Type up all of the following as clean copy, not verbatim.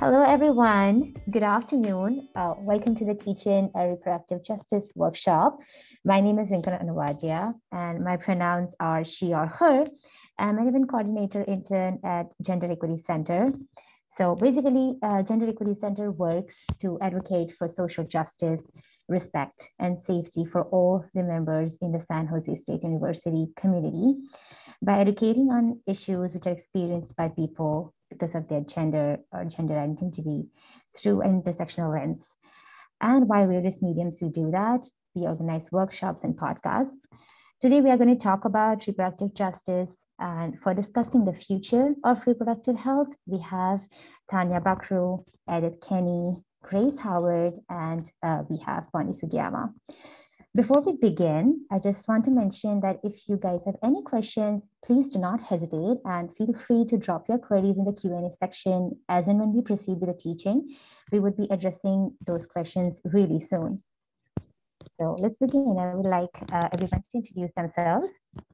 Hello, everyone. Good afternoon. Welcome to the Teaching a Reproductive Justice workshop. My name is Rinkana Anuwadia, and my pronouns are she or her. I'm an event coordinator intern at Gender Equity Center. So basically, Gender Equity Center works to advocate for social justice, respect, and safety for all the members in the San Jose State University community by educating on issues which are experienced by people because of their gender or gender identity through an intersectional lens. And by various mediums we do that, we organize workshops and podcasts. Today we are going to talk about reproductive justice, and for discussing the future of reproductive health, we have Tanya Bakru, Edith Kenny, Grace Howard, and we have Bonnie Sugiyama. Before we begin, I just want to mention that if you guys have any questions, please do not hesitate and feel free to drop your queries in the Q&A section as and when we proceed with the teaching. We would be addressing those questions really soon. So let's begin. I would like everyone to introduce themselves.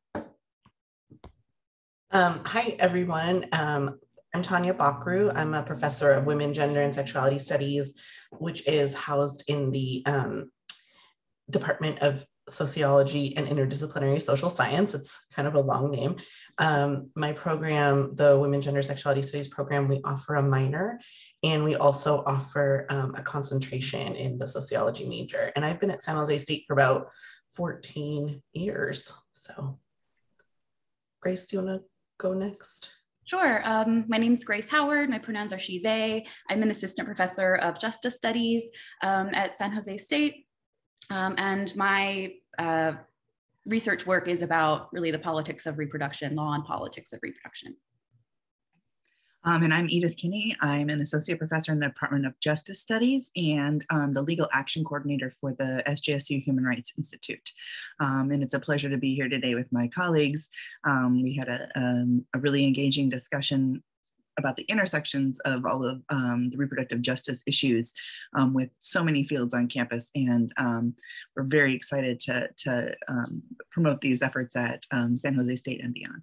Hi, everyone. I'm Tanya Bakru. I'm a professor of Women, Gender, and Sexuality Studies, which is housed in the Department of Sociology and Interdisciplinary Social Science. It's kind of a long name. My program, the Women, Gender, Sexuality Studies program, we offer a minor, and we also offer a concentration in the sociology major. And I've been at San Jose State for about 14 years. So Grace, do you want to go next? Sure. My name is Grace Howard. My pronouns are she, they. I'm an assistant professor of justice studies at San Jose State. And my research work is about really the politics of reproduction, law and politics of reproduction. And I'm Edith Kinney. I'm an associate professor in the Department of Justice Studies and the legal action coordinator for the SJSU Human Rights Institute. And it's a pleasure to be here today with my colleagues. We had a really engaging discussion about the intersections of all of the reproductive justice issues with so many fields on campus. And we're very excited to promote these efforts at San Jose State and beyond.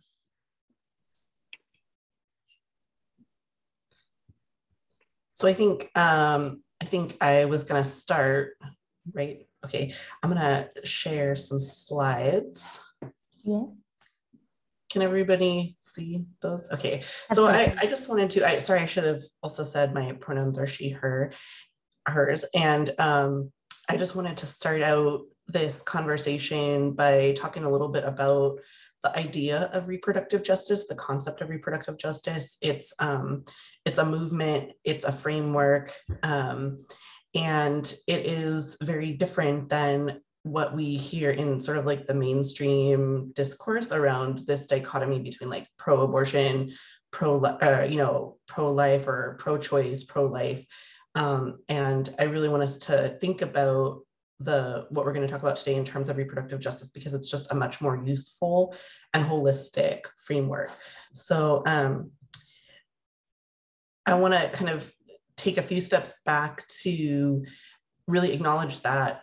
So I think I was gonna start, right? Okay, I'm gonna share some slides. Yeah. Can everybody see those? Okay, so I just wanted to, sorry, I should have also said my pronouns are she, her, hers. And I just wanted to start out this conversation by talking a little bit about the idea of reproductive justice, the concept of reproductive justice. It's a movement, it's a framework, and it is very different than what we hear in sort of like the mainstream discourse around this dichotomy between like pro-abortion, pro-life or pro-choice, pro-life. And I really want us to think about what we're going to talk about today in terms of reproductive justice, because it's just a much more useful and holistic framework. So I want to kind of take a few steps back to really acknowledge that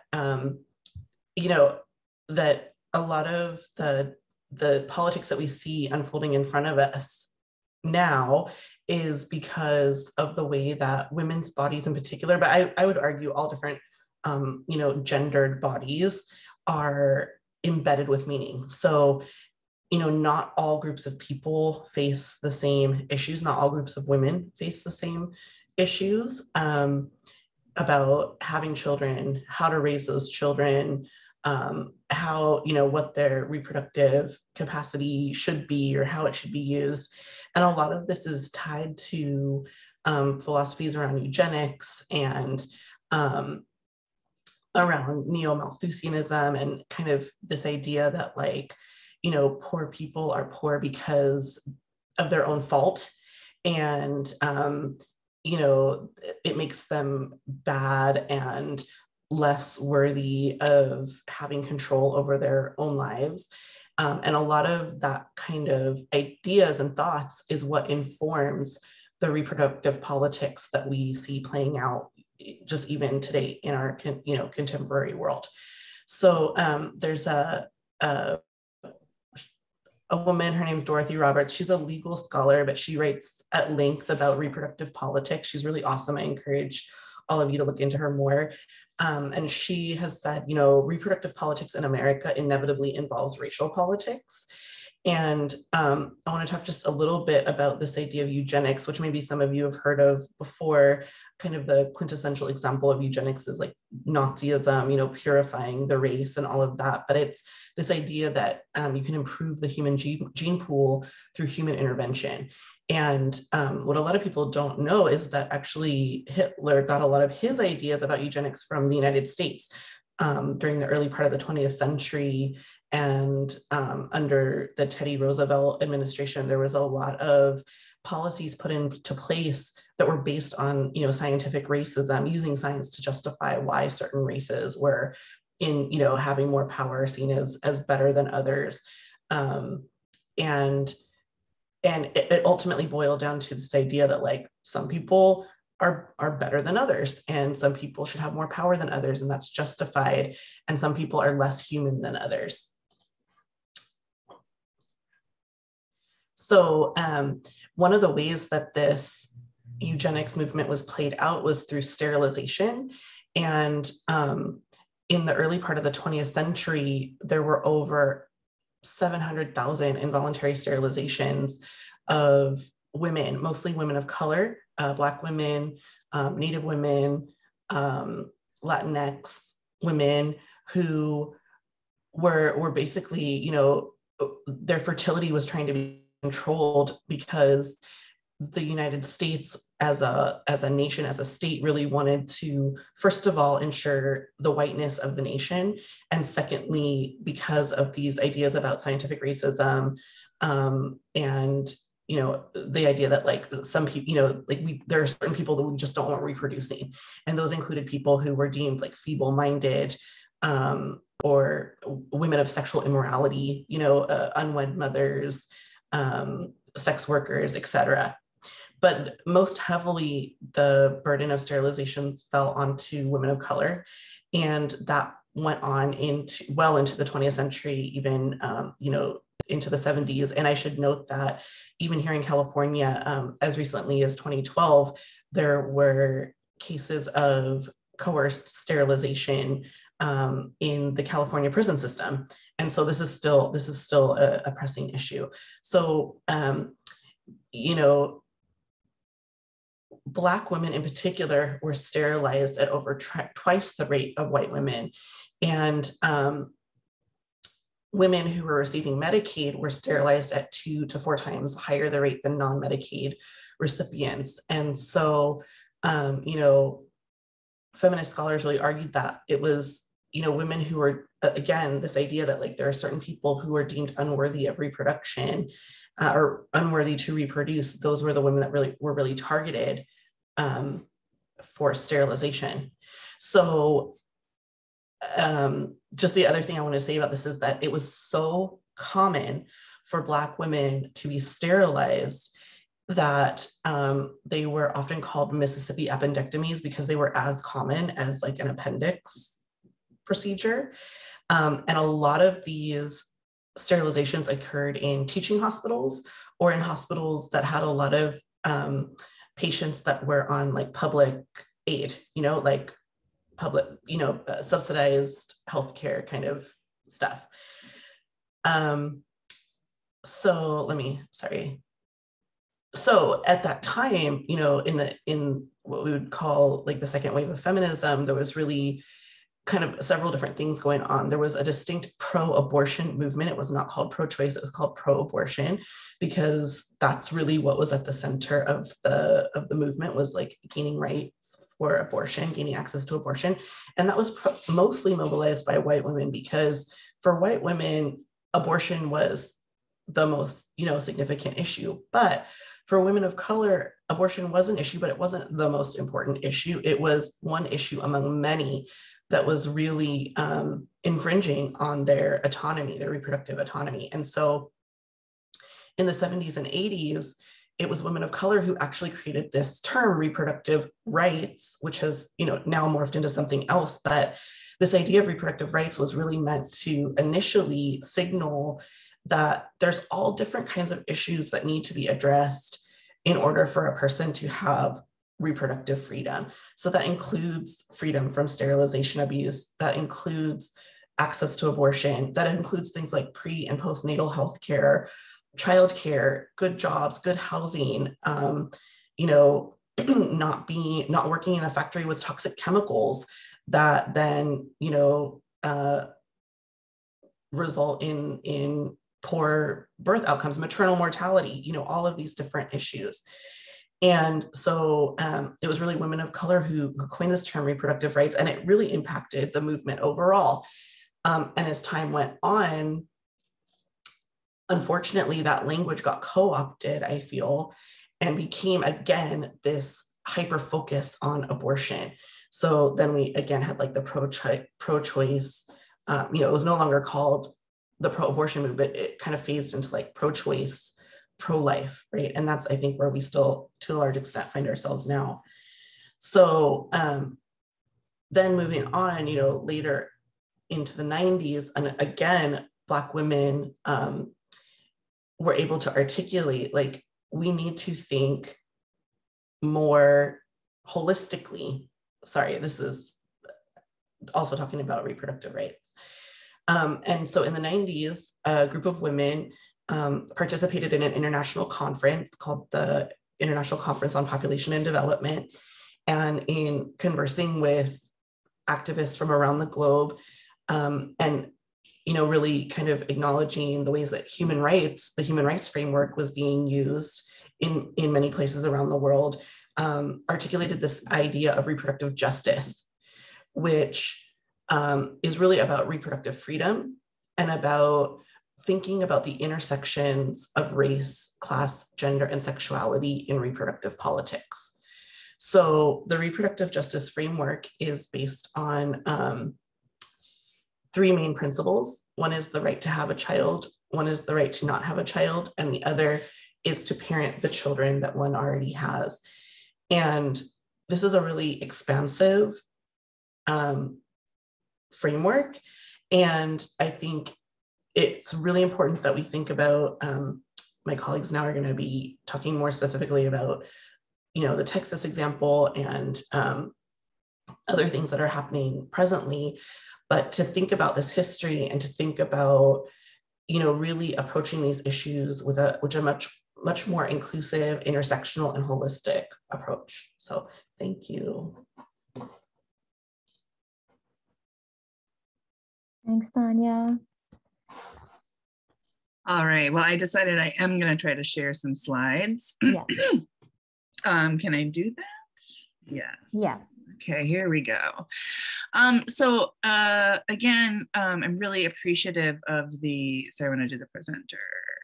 that a lot of the politics that we see unfolding in front of us now is because of the way that women's bodies in particular, but I would argue all different, gendered bodies are embedded with meaning. So, not all groups of people face the same issues. Not all groups of women face the same issues about having children, how to raise those children, how, what their reproductive capacity should be or how it should be used. And a lot of this is tied to philosophies around eugenics and around neo-Malthusianism and kind of this idea that poor people are poor because of their own fault. And, it makes them bad and less worthy of having control over their own lives. And a lot of that kind of ideas and thoughts is what informs the reproductive politics that we see playing out just even today in our contemporary world. So there's a a woman, her name's Dorothy Roberts. She's a legal scholar, but she writes at length about reproductive politics. She's really awesome. I encourage all of you to look into her more. And she has said, you know, reproductive politics in America inevitably involves racial politics. And I want to talk just a little bit about this idea of eugenics, which maybe some of you have heard of before. Kind of the quintessential example of eugenics is like Nazism, you know, purifying the race and all of that. But it's this idea that you can improve the human gene pool through human intervention. And what a lot of people don't know is that actually Hitler got a lot of his ideas about eugenics from the United States during the early part of the 20th century. And under the Teddy Roosevelt administration, there was a lot of policies put into place that were based on, you know, scientific racism, using science to justify why certain races were in, you know, having more power, seen as better than others. And it ultimately boiled down to this idea that like some people are better than others, and some people should have more power than others, and that's justified, and some people are less human than others. So one of the ways that this eugenics movement was played out was through sterilization. And in the early part of the 20th century, there were over 700,000 involuntary sterilizations of women, mostly women of color, Black women, Native women, Latinx women who were basically, you know, their fertility was trying to be controlled because the United States as a nation, as a state, really wanted to, first of all, ensure the whiteness of the nation. And secondly, because of these ideas about scientific racism and, you know, the idea that like some people, you know, like there are certain people that we just don't want reproducing. And those included people who were deemed like feeble-minded or women of sexual immorality, you know, unwed mothers, sex workers, etc. But most heavily, the burden of sterilizations fell onto women of color. And that went on well into the 20th century, even, you know, into the 70s. And I should note that even here in California, as recently as 2012, there were cases of coerced sterilization in the California prison system. And so this is still a pressing issue. So, you know, Black women in particular were sterilized at over twice the rate of white women. And women who were receiving Medicaid were sterilized at 2 to 4 times higher the rate than non-Medicaid recipients. And so, you know, feminist scholars really argued that it was, you know, women who were, again, this idea that like there are certain people who are deemed unworthy of reproduction or unworthy to reproduce. Those were the women that were really targeted for sterilization. So just the other thing I want to say about this is that it was so common for Black women to be sterilized that they were often called Mississippi appendectomies because they were as common as like an appendix procedure. And a lot of these sterilizations occurred in teaching hospitals or in hospitals that had a lot of patients that were on like public aid, you know, like public, you know, subsidized healthcare kind of stuff. So at that time, you know, in what we would call like the second wave of feminism, there was really kind of several different things going on. There was a distinct pro-abortion movement. It was not called pro-choice, it was called pro-abortion, because that's really what was at the center of the movement, was like gaining rights for abortion, gaining access to abortion. And that was mostly mobilized by white women, because for white women, abortion was the most, you know, significant issue. But for women of color, abortion was an issue, but it wasn't the most important issue. It was one issue among many that was really infringing on their autonomy, their reproductive autonomy. And so in the 70s and 80s, it was women of color who actually created this term, reproductive rights, which has, you know, now morphed into something else. But this idea of reproductive rights was really meant to initially signal that there's all different kinds of issues that need to be addressed in order for a person to have reproductive freedom. So that includes freedom from sterilization abuse, that includes access to abortion, that includes things like pre and postnatal health care, childcare, good jobs, good housing, you know, not working in a factory with toxic chemicals that then, you know, result in poor birth outcomes, maternal mortality, you know, all of these different issues. And so it was really women of color who coined this term reproductive rights, and it really impacted the movement overall. And as time went on, unfortunately, that language got co-opted, I feel, and became, again, this hyper focus on abortion. So then we, again, had like the pro-choice, you know, it was no longer called the pro-abortion movement. It kind of phased into like pro-choice, pro-life, right? And that's, I think, where we still, to a large extent, find ourselves now. So then moving on, you know, later into the 90s, and again, Black women were able to articulate, like, we need to think more holistically. Sorry, this is also talking about reproductive rights. And so in the 90s, a group of women participated in an international conference called the International Conference on Population and Development. And in conversing with activists from around the globe, and, you know, really kind of acknowledging the ways that human rights, the human rights framework was being used in many places around the world, articulated this idea of reproductive justice, which is really about reproductive freedom and about thinking about the intersections of race, class, gender, and sexuality in reproductive politics. So the reproductive justice framework is based on three main principles. One is the right to have a child, one is the right to not have a child, and the other is to parent the children that one already has. And this is a really expansive framework. And I think it's really important that we think about, my colleagues now are going to be talking more specifically about, you know, the Texas example and other things that are happening presently, but to think about this history and to think about, you know, really approaching these issues with a much more inclusive, intersectional, and holistic approach. So thank you. Thanks, Tanya. All right, well, I decided I am going to try to share some slides. Yeah. Can I do that? Yes. Yes. Okay, here we go. So again, I'm really appreciative of the, sorry, I want to do the presenter.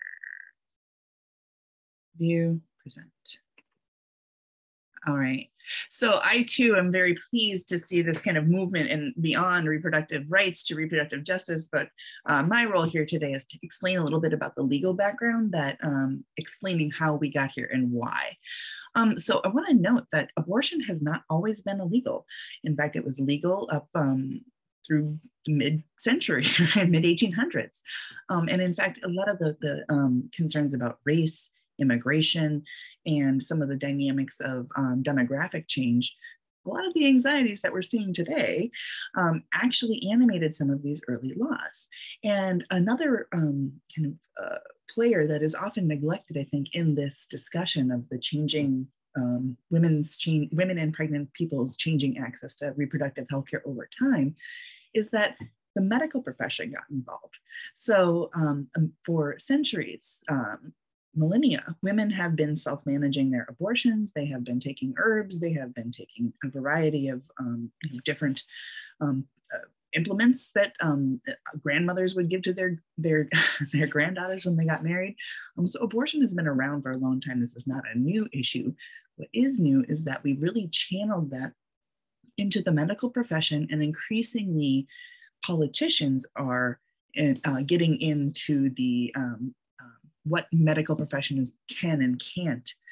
View, present. All right. So I too am very pleased to see this kind of movement and beyond reproductive rights to reproductive justice. But my role here today is to explain a little bit about the legal background, that explaining how we got here and why. So I want to note that abortion has not always been illegal. In fact, it was legal up through mid-century, mid-1800s. And in fact, a lot of the concerns about race, immigration, and some of the dynamics of demographic change, a lot of the anxieties that we're seeing today actually animated some of these early laws. And another player that is often neglected, I think, in this discussion of the changing women and pregnant people's changing access to reproductive healthcare over time, is that the medical profession got involved. So for centuries, millennia, women have been self-managing their abortions. They have been taking herbs. They have been taking a variety of different implements that grandmothers would give to their granddaughters when they got married. So abortion has been around for a long time. This is not a new issue. What is new is that we really channeled that into the medical profession, and increasingly politicians are getting into the what medical professionals can and can't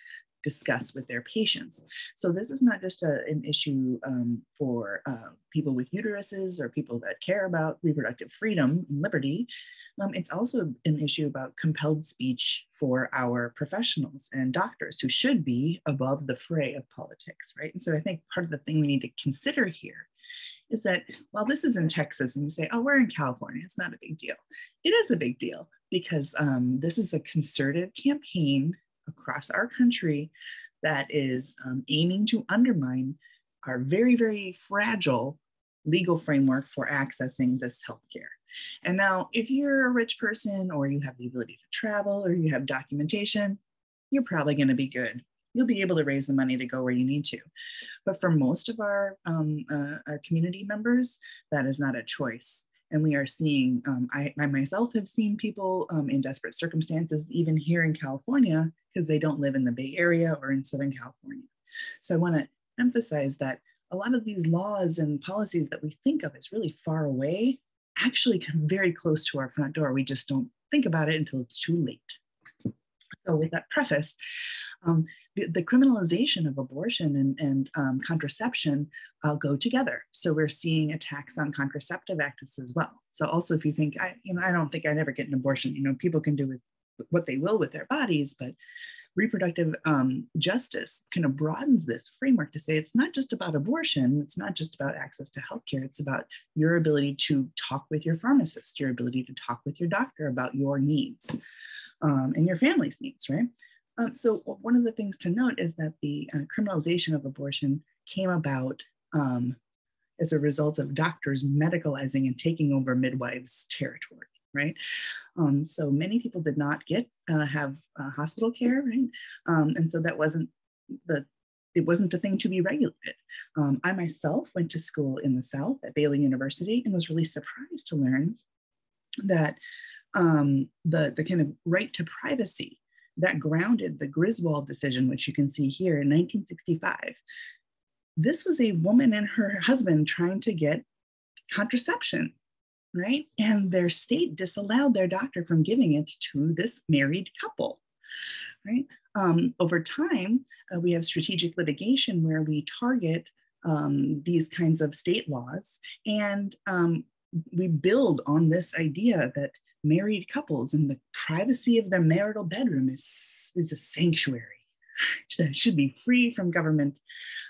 discuss with their patients. So this is not just an issue for people with uteruses or people that care about reproductive freedom and liberty. It's also an issue about compelled speech for our professionals and doctors who should be above the fray of politics, right? And so I think part of the thing we need to consider here is that while this is in Texas and you say, oh, we're in California, it's not a big deal. It is a big deal because this is a concerted campaign across our country that is aiming to undermine our very, very fragile legal framework for accessing this healthcare. And now, if you're a rich person or you have the ability to travel or you have documentation, you're probably going to be good. You'll be able to raise the money to go where you need to. But for most of our community members, that is not a choice. And we are seeing, I myself have seen people in desperate circumstances, even here in California, because they don't live in the Bay Area or in Southern California. So I want to emphasize that a lot of these laws and policies that we think of as really far away actually come very close to our front door. We just don't think about it until it's too late. So with that preface, the criminalization of abortion and contraception go together. So we're seeing attacks on contraceptive acts as well. So also, if you think, I don't think I'd ever get an abortion. People can do with what they will with their bodies, but reproductive justice kind of broadens this framework to say it's not just about abortion, it's not just about access to healthcare, it's about your ability to talk with your pharmacist, your ability to talk with your doctor about your needs and your family's needs, right? So one of the things to note is that the criminalization of abortion came about as a result of doctors medicalizing and taking over midwives' territory, right? So many people did not have hospital care, right? And so that wasn't it wasn't a thing to be regulated. I myself went to school in the South at Baylor University and was really surprised to learn that the kind of right to privacy that grounded the Griswold decision, which you can see here in 1965. This was a woman and her husband trying to get contraception, right? And their state disallowed their doctor from giving it to this married couple, right? Over time, we have strategic litigation where we target these kinds of state laws, and we build on this idea that married couples and the privacy of their marital bedroom is a sanctuary that should be free from government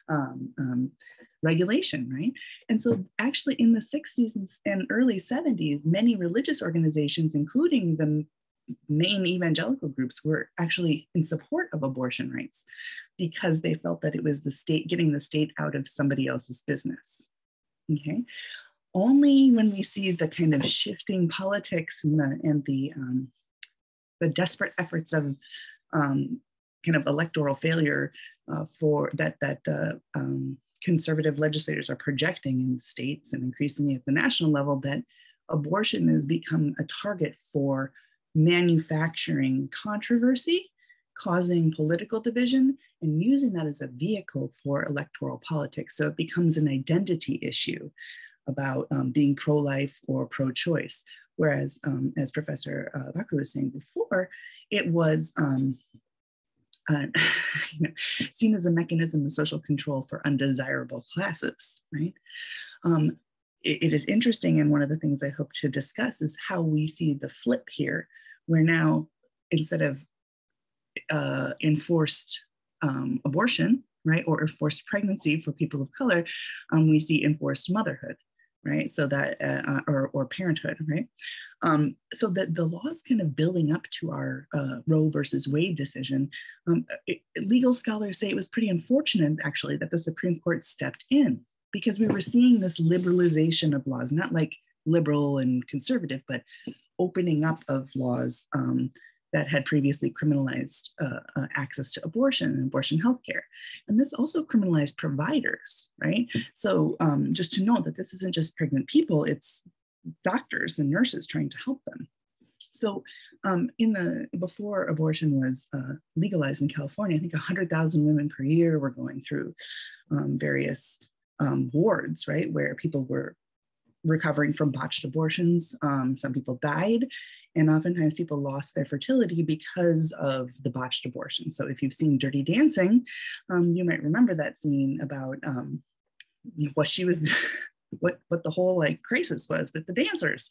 regulation, right? And so actually in the 60s and early 70s, many religious organizations, including the main evangelical groups, were actually in support of abortion rights because they felt that it was the state getting the state out of somebody else's business, okay? Only when we see the kind of shifting politics and the desperate efforts of kind of electoral failure for that conservative legislators are projecting in the states and increasingly at the national level, that abortion has become a target for manufacturing controversy, causing political division, and using that as a vehicle for electoral politics. So it becomes an identity issue about being pro-life or pro-choice. Whereas, as Professor Bakru was saying before, it was seen as a mechanism of social control for undesirable classes, right? It is interesting, and one of the things I hope to discuss is how we see the flip here, where now, instead of enforced abortion, right, or enforced pregnancy for people of color, we see enforced motherhood, right? So that, or parenthood, right? So that the law is kind of building up to our Roe versus Wade decision. Legal scholars say it was pretty unfortunate, actually, that the Supreme Court stepped in, because we were seeing this liberalization of laws, not like liberal and conservative, but opening up of laws that had previously criminalized access to abortion and abortion healthcare. And this also criminalized providers, right? So just to note that this isn't just pregnant people, it's doctors and nurses trying to help them. So before abortion was legalized in California, I think 100,000 women per year were going through various wards, right, where people were recovering from botched abortions. Some people died, and oftentimes people lost their fertility because of the botched abortion. So if you've seen Dirty Dancing, you might remember that scene about what she was, what the whole like crisis was with the dancers.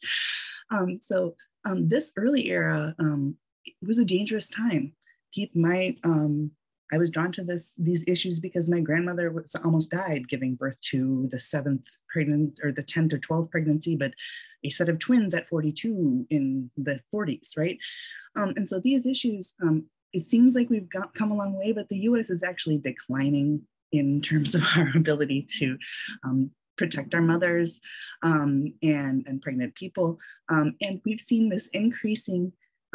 This early era, it was a dangerous time. I was drawn to these issues because my grandmother almost died giving birth to the 7th pregnant, or the 10th or 12th pregnancy, but a set of twins at 42 in the 40s, right? And so these issues, it seems like we've come a long way, but the US is actually declining in terms of our ability to protect our mothers and pregnant people. And we've seen this increasing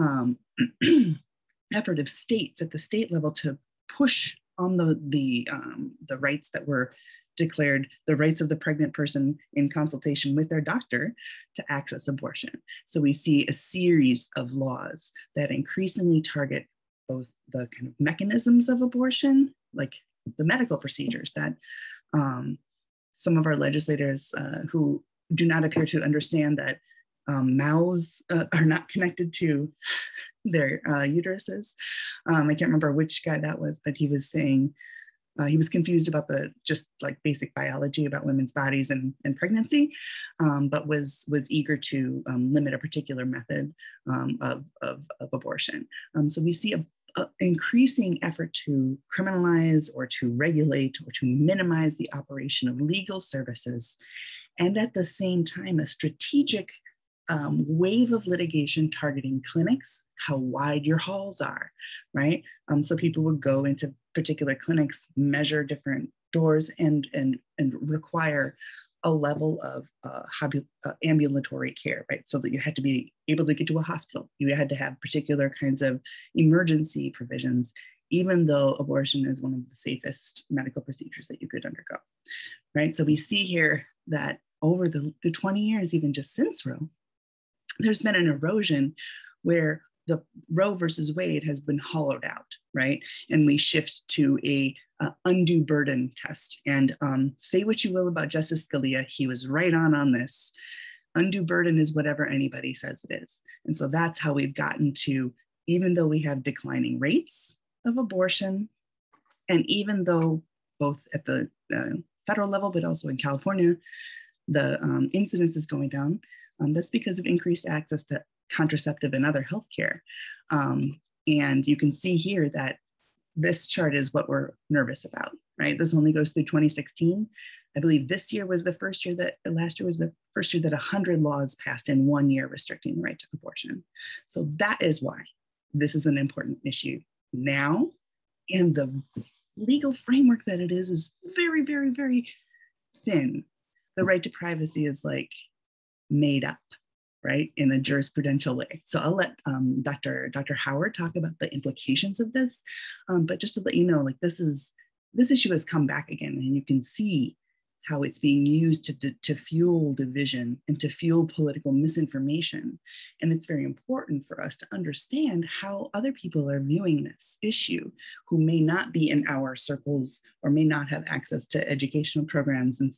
effort of states at the state level to push on the rights that were declared, the rights of the pregnant person in consultation with their doctor to access abortion. So we see a series of laws that increasingly target both the kind of mechanisms of abortion, like the medical procedures that some of our legislators who do not appear to understand that mouths are not connected to their uteruses. I can't remember which guy that was, but he was saying he was confused about the just like basic biology about women's bodies and pregnancy, but was eager to limit a particular method of abortion. So we see a increasing effort to criminalize or to regulate or to minimize the operation of legal services, and at the same time a strategic wave of litigation targeting clinics, how wide your halls are, right? So people would go into particular clinics, measure different doors, and require a level of ambulatory care, right? So that you had to be able to get to a hospital. You had to have particular kinds of emergency provisions, even though abortion is one of the safest medical procedures that you could undergo, right? So we see here that over the 20 years, even just since Roe, there's been an erosion where the Roe versus Wade has been hollowed out, right? And we shift to a undue burden test. And say what you will about Justice Scalia, he was right on this. Undue burden is whatever anybody says it is. And so that's how we've gotten to, even though we have declining rates of abortion, and even though both at the federal level, but also in California, the incidence is going down, that's because of increased access to contraceptive and other healthcare. And you can see here that this chart is what we're nervous about, right? This only goes through 2016. I believe this year was the first year that, last year was the first year that 100 laws passed in 1 year restricting the right to abortion. So that is why this is an important issue now. And the legal framework that it is very, very, very thin. The right to privacy is like made up, right, in a jurisprudential way. So I'll let Dr. Howard talk about the implications of this, but just to let you know, like this issue has come back again, and you can see how it's being used to fuel division and to fuel political misinformation. And it's very important for us to understand how other people are viewing this issue, who may not be in our circles or may not have access to educational programs and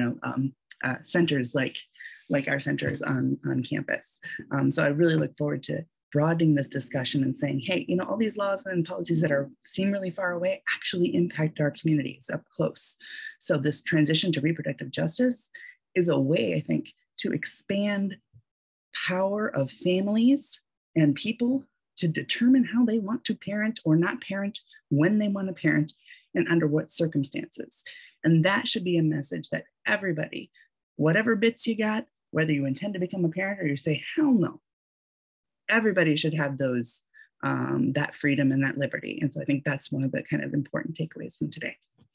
centers like our centers on campus. So I really look forward to broadening this discussion and saying, hey, all these laws and policies that seem really far away actually impact our communities up close. So this transition to reproductive justice is a way, I think, to expand power of families and people to determine how they want to parent or not parent, when they want to parent, and under what circumstances. And that should be a message that everybody, whatever bits you got, whether you intend to become a parent or you say, hell no, everybody should have those, that freedom and that liberty. And so I think that's one of the kind of important takeaways from today.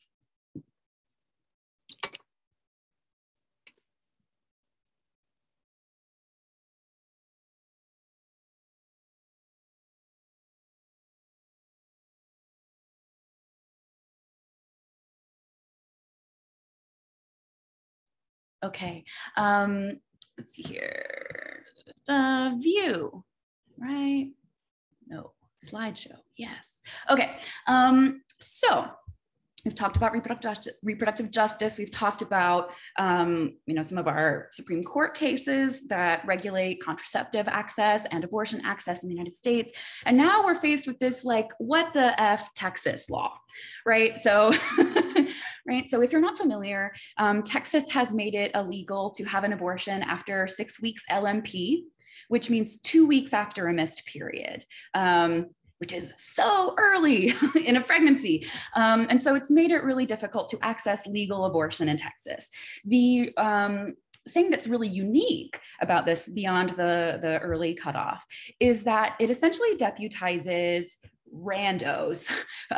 Okay, let's see here. View, right? No, slideshow, yes. Okay, so We've talked about reproductive justice. We've talked about, some of our Supreme Court cases that regulate contraceptive access and abortion access in the United States. And now we're faced with this, like, what the F Texas law, right? So, right. So if you're not familiar, Texas has made it illegal to have an abortion after 6 weeks LMP, which means 2 weeks after a missed period. Which is so early in a pregnancy. And so it's made it really difficult to access legal abortion in Texas. The thing that's really unique about this beyond the early cutoff is that it essentially deputizes randos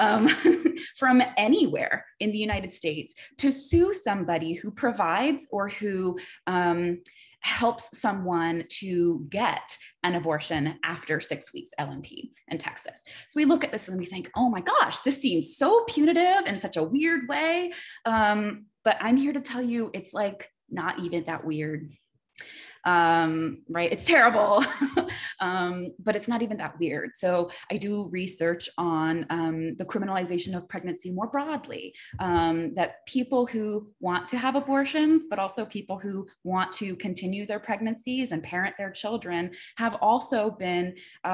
from anywhere in the United States to sue somebody who provides or who helps someone to get an abortion after 6 weeks LMP in Texas. So we look at this and we think, oh my gosh, this seems so punitive in such a weird way. But I'm here to tell you it's like not even that weird. Right? It's terrible, but it's not even that weird. So I do research on the criminalization of pregnancy more broadly, that people who want to have abortions, but also people who want to continue their pregnancies and parent their children have also been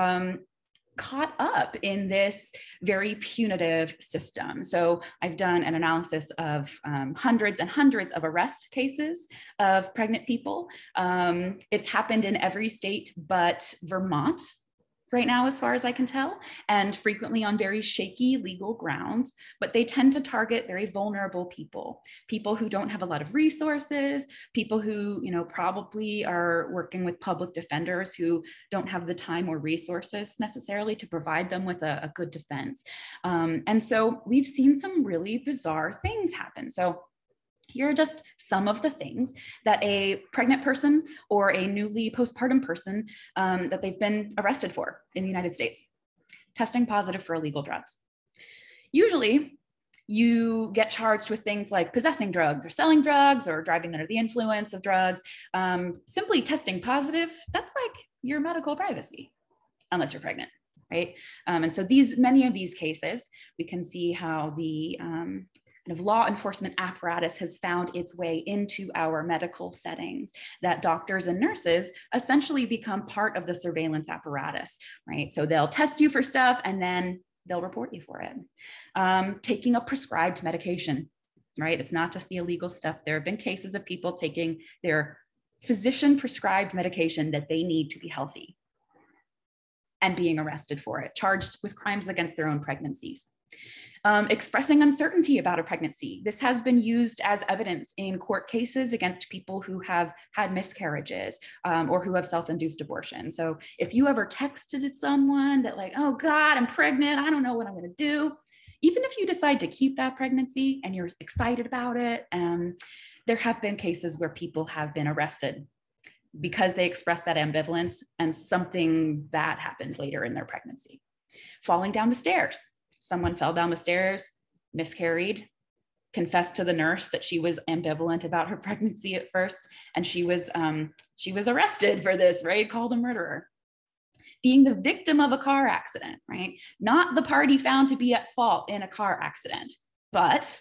caught up in this very punitive system. So I've done an analysis of hundreds and hundreds of arrest cases of pregnant people. It's happened in every state but Vermont right now, as far as I can tell, and frequently on very shaky legal grounds, but they tend to target very vulnerable people, people who don't have a lot of resources, people who, probably are working with public defenders who don't have the time or resources necessarily to provide them with a good defense. And so we've seen some really bizarre things happen. So here are just some of the things that a pregnant person or a newly postpartum person that they've been arrested for in the United States. Testing positive for illegal drugs. Usually, you get charged with things like possessing drugs or selling drugs or driving under the influence of drugs. Simply testing positive, that's like your medical privacy, unless you're pregnant, right? And so many of these cases, we can see how the kind of law enforcement apparatus has found its way into our medical settings, that doctors and nurses essentially become part of the surveillance apparatus, right? So they'll test you for stuff and then they'll report you for it. Taking a prescribed medication, right? It's not just the illegal stuff. There have been cases of people taking their physician prescribed medication that they need to be healthy and being arrested for it, charged with crimes against their own pregnancies. Expressing uncertainty about a pregnancy. This has been used as evidence in court cases against people who have had miscarriages or who have self-induced abortion. So if you ever texted someone that like, oh God, I'm pregnant, I don't know what I'm gonna do. Even if you decide to keep that pregnancy and you're excited about it, there have been cases where people have been arrested because they expressed that ambivalence and something bad happened later in their pregnancy. Falling down the stairs. Someone fell down the stairs, miscarried, confessed to the nurse that she was ambivalent about her pregnancy at first, and she was arrested for this, right? Called a murderer. Being the victim of a car accident, right? Not the party found to be at fault in a car accident, but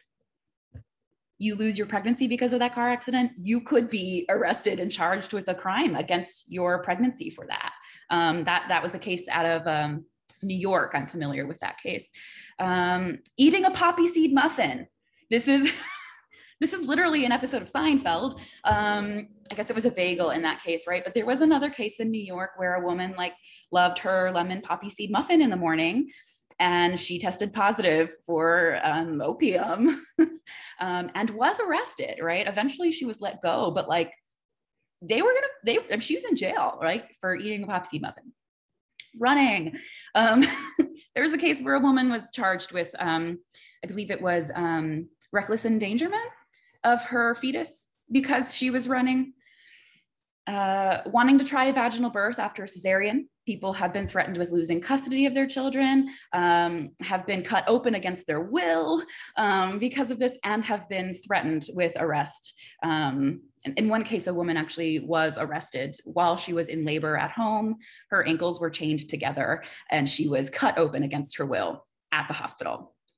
you lose your pregnancy because of that car accident, you could be arrested and charged with a crime against your pregnancy for that. That was a case out of New York. I'm familiar with that case. Eating a poppy seed muffin. This is literally an episode of Seinfeld. I guess it was a bagel in that case, right? But there was another case in New York where a woman loved her lemon poppy seed muffin in the morning, and she tested positive for opium and was arrested, right? Eventually she was let go, but she was in jail, right? For eating a poppy seed muffin. Running. There was a case where a woman was charged with, I believe it was reckless endangerment of her fetus because she was running. Wanting to try a vaginal birth after a cesarean. People have been threatened with losing custody of their children, have been cut open against their will because of this, and have been threatened with arrest. In one case, a woman actually was arrested while she was in labor at home. Her ankles were chained together and she was cut open against her will at the hospital.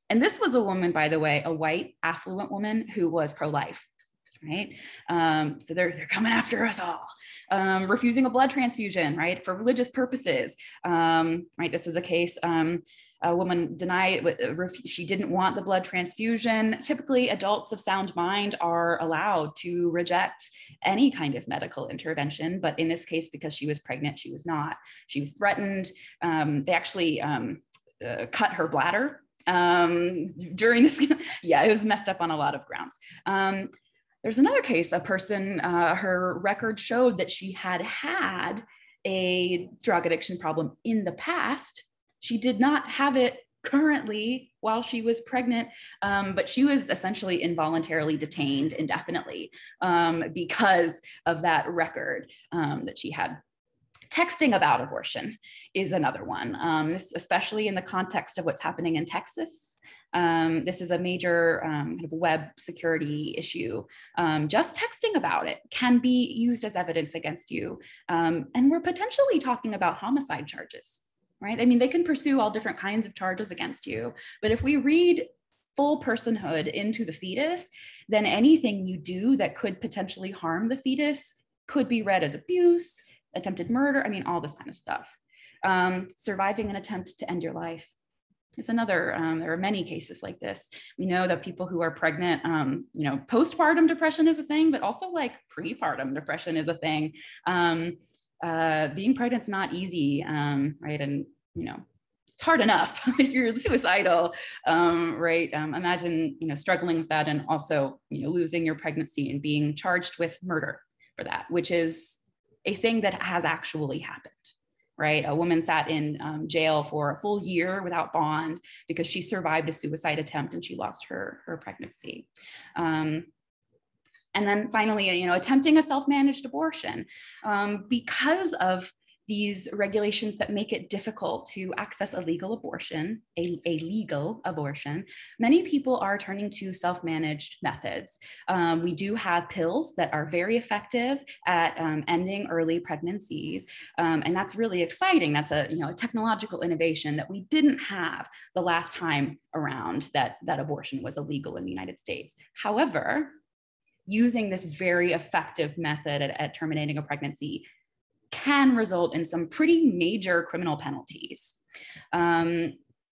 And this was a woman, by the way, a white, affluent woman who was pro-life, right? So they're coming after us all. Refusing a blood transfusion, right, for religious purposes, right? This was a case, a woman denied, she didn't want the blood transfusion. Typically, adults of sound mind are allowed to reject any kind of medical intervention, but in this case, because she was pregnant, she was not. She was threatened. They actually cut her bladder during this. Yeah, it was messed up on a lot of grounds. There's another case, a person, her record showed that she had had a drug addiction problem in the past. She did not have it currently while she was pregnant, but she was essentially involuntarily detained indefinitely because of that record that she had. Texting about abortion is another one, this, especially in the context of what's happening in Texas. This is a major kind of web security issue. Just texting about it can be used as evidence against you. And we're potentially talking about homicide charges, right? I mean, they can pursue all different kinds of charges against you. But if we read full personhood into the fetus, then anything you do that could potentially harm the fetus could be read as abuse, attempted murder, I mean, all this kind of stuff. Surviving an attempt to end your life is another. There are many cases like this. We know that people who are pregnant, you know, postpartum depression is a thing, but also like prepartum depression is a thing. Being pregnant's not easy, right? And, you know, it's hard enough if you're suicidal, right? Imagine, you know, struggling with that and also, you know, losing your pregnancy and being charged with murder for that, which is a thing that has actually happened, right? A woman sat in jail for a full year without bond because she survived a suicide attempt and she lost her pregnancy. And then finally, you know, attempting a self-managed abortion because of these regulations that make it difficult to access a legal abortion, a legal abortion, many people are turning to self-managed methods. We do have pills that are very effective at ending early pregnancies, and that's really exciting. That's a, you know, a technological innovation that we didn't have the last time around that abortion was illegal in the United States. However, using this very effective method at terminating a pregnancy can result in some pretty major criminal penalties. And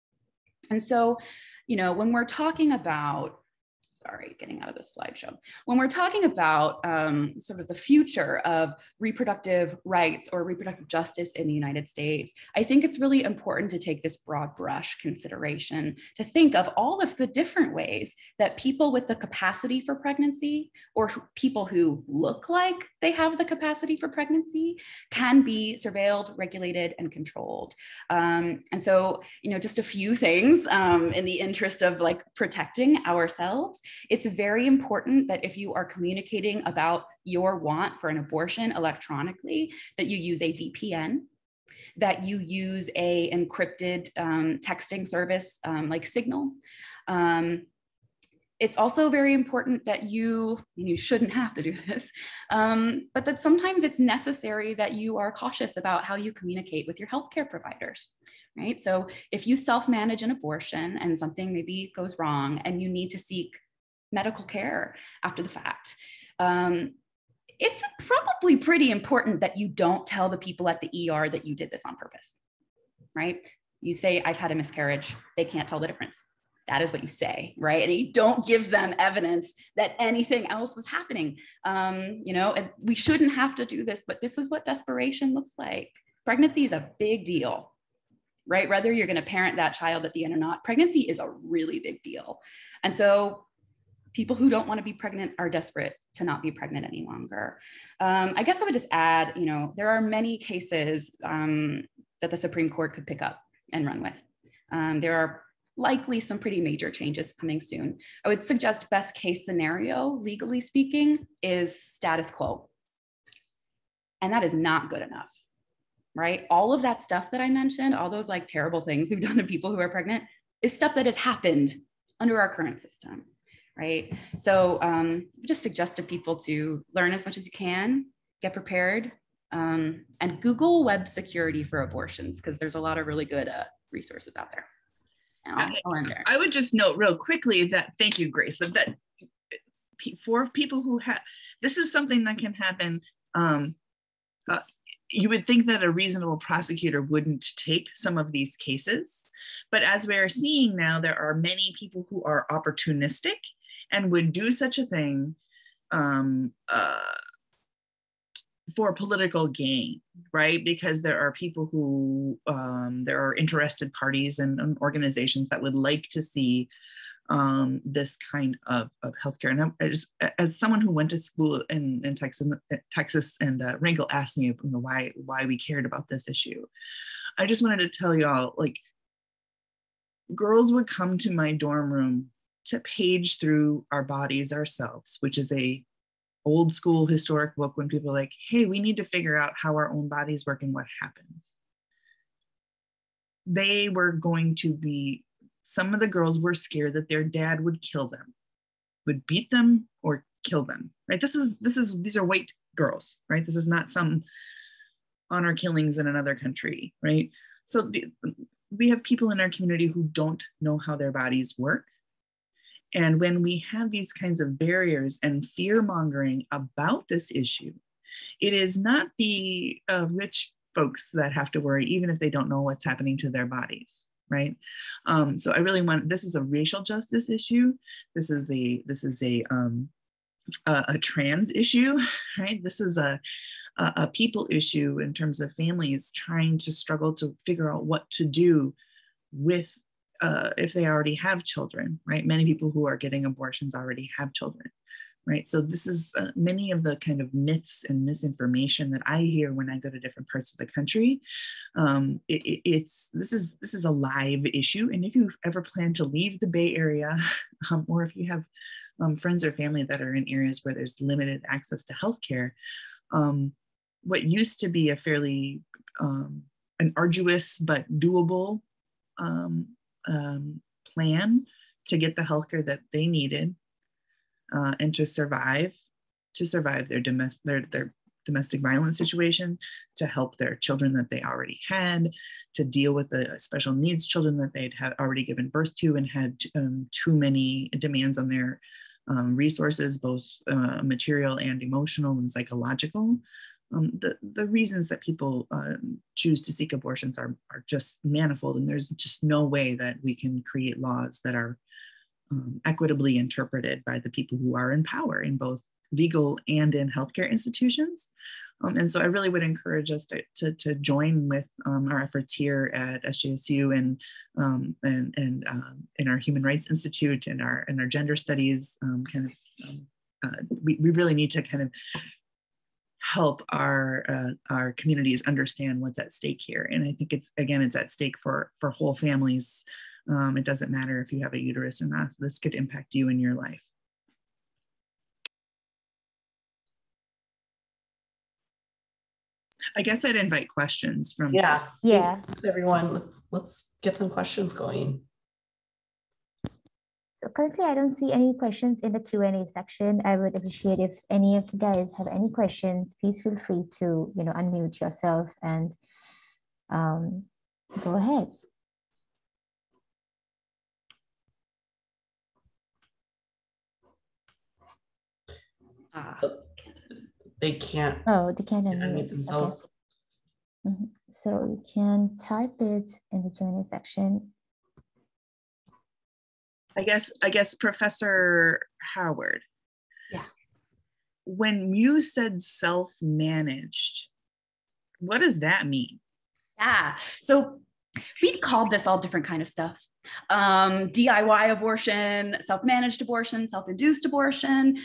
so, you know, when we're talking about, sorry, getting out of this slideshow. When we're talking about sort of the future of reproductive rights or reproductive justice in the United States, I think it's really important to take this broad brush consideration to think of all of the different ways that people with the capacity for pregnancy or people who look like they have the capacity for pregnancy can be surveilled, regulated, and controlled. And so, you know, just a few things in the interest of like protecting ourselves. It's very important that if you are communicating about your want for an abortion electronically, that you use a VPN, that you use a encrypted texting service like Signal. It's also very important that you shouldn't have to do this, but that sometimes it's necessary that you are cautious about how you communicate with your healthcare providers, right? So if you self-manage an abortion and something maybe goes wrong and you need to seek medical care after the fact, it's probably pretty important that you don't tell the people at the ER that you did this on purpose, right? You say, I've had a miscarriage. They can't tell the difference. That is what you say, right? And you don't give them evidence that anything else was happening. You know, and we shouldn't have to do this, but this is what desperation looks like. Pregnancy is a big deal, right? Whether you're going to parent that child at the end or not, pregnancy is a really big deal. And so people who don't want to be pregnant are desperate to not be pregnant any longer. I guess I would just add, you know, there are many cases that the Supreme Court could pick up and run with. There are likely some pretty major changes coming soon. I would suggest best case scenario, legally speaking, is status quo. And that is not good enough, right? All of that stuff that I mentioned, all those like terrible things we've done to people who are pregnant is stuff that has happened under our current system. Right. So just suggest to people to learn as much as you can, get prepared, and Google web security for abortions, because there's a lot of really good resources out there. I would just note real quickly that, thank you, Grace, that for people who have, this is something that can happen. You would think that a reasonable prosecutor wouldn't take some of these cases, but as we are seeing now, there are many people who are opportunistic and would do such a thing for political gain, right? Because there are people who, there are interested parties and organizations that would like to see this kind of healthcare. And as someone who went to school in Texas, and Wrinkle asked me, why we cared about this issue. I just wanted to tell y'all, like, girls would come to my dorm room to page through Our Bodies, Ourselves, which is a old school historic book when people are like, hey, we need to figure out how our own bodies work and what happens. They were going to be, some of the girls were scared that their dad would kill them, would beat them or kill them, right? These are white girls, right? This is not some honor killings in another country, right? So we have people in our community who don't know how their bodies work. And when we have these kinds of barriers and fear mongering about this issue, it is not the rich folks that have to worry, even if they don't know what's happening to their bodies. Right. So I really want, this is a racial justice issue. This is a trans issue, right? This is a people issue in terms of families trying to struggle to figure out what to do with, if they already have children, right? Many people who are getting abortions already have children, right? So this is many of the kind of myths and misinformation that I hear when I go to different parts of the country. This is a live issue. And if you ever plan to leave the Bay Area, or if you have friends or family that are in areas where there's limited access to healthcare, what used to be a fairly an arduous but doable plan to get the healthcare that they needed and to survive their domestic violence situation, to help their children that they already had, to deal with the special needs children that they'd already given birth to and had too many demands on their resources, both material and emotional and psychological. The reasons that people choose to seek abortions are just manifold, and there's just no way that we can create laws that are equitably interpreted by the people who are in power in both legal and in healthcare institutions. And so I really would encourage us to join with our efforts here at SJSU and in our Human Rights Institute and our gender studies we really need to kind of help our communities understand what's at stake here. And I think it's at stake for whole families. It doesn't matter if you have a uterus or not. This could impact you in your life. I guess I'd invite questions from. Yeah. Yeah. Thanks, everyone. Let's get some questions going. So currently, I don't see any questions in the Q&A section. I would appreciate if any of you guys have any questions, please feel free to, unmute yourself and go ahead. They can't. Oh, they can't unmute themselves. Okay. So you can type it in the Q&A section. I guess Professor Howard. Yeah. When you said self-managed, what does that mean? Yeah. So we've called this all different kind of stuff. DIY abortion, self-managed abortion, self-induced abortion.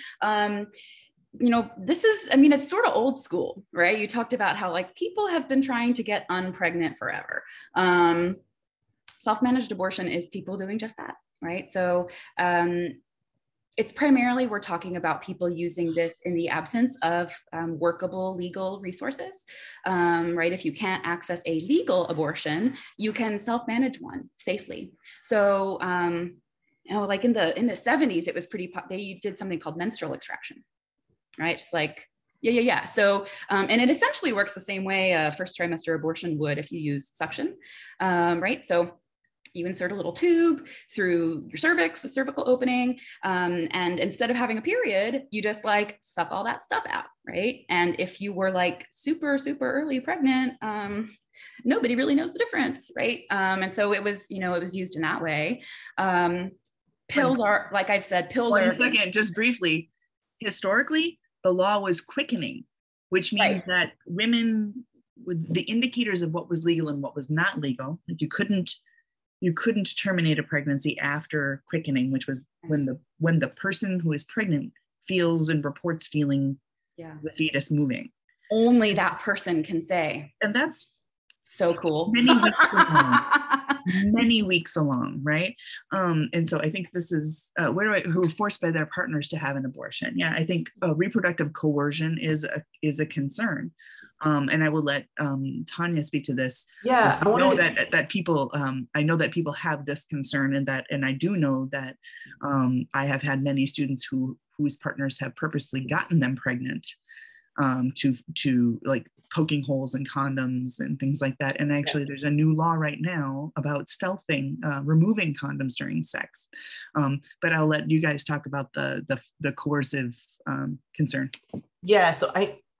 This is, it's sort of old school, right? You talked about how people have been trying to get unpregnant forever. Self-managed abortion is people doing just that, right? So it's primarily, we're talking about people using this in the absence of workable legal resources, right? If you can't access a legal abortion, you can self-manage one safely. So, in the 70s, it was they did something called menstrual extraction, right? Just yeah. So, and it essentially works the same way a first trimester abortion would if you use suction, right? So you insert a little tube through your cervix, the cervical opening. And instead of having a period, you just like suck all that stuff out, right? And if you were like super, super early pregnant, nobody really knows the difference, right? And so it was, you know, it was used in that way. Pills are, like I've said, pills are— 1 second, just briefly. Historically, the law was quickening, which means that women, with the indicators of what was legal and what was not legal, like you couldn't terminate a pregnancy after quickening, which was when the person who is pregnant feels and reports feeling the fetus moving. Only that person can say. And that's so cool. Many weeks along, right? And so I think this is who are forced by their partners to have an abortion. Yeah, I think reproductive coercion is a concern. And I will let Tanya speak to this. Yeah, I know that people. I know that people have this concern, and I do know that I have had many students whose partners have purposely gotten them pregnant to like poking holes in condoms and things like that. And actually, there's a new law right now about stealthing, removing condoms during sex. But I'll let you guys talk about the coercive concern. Yeah. So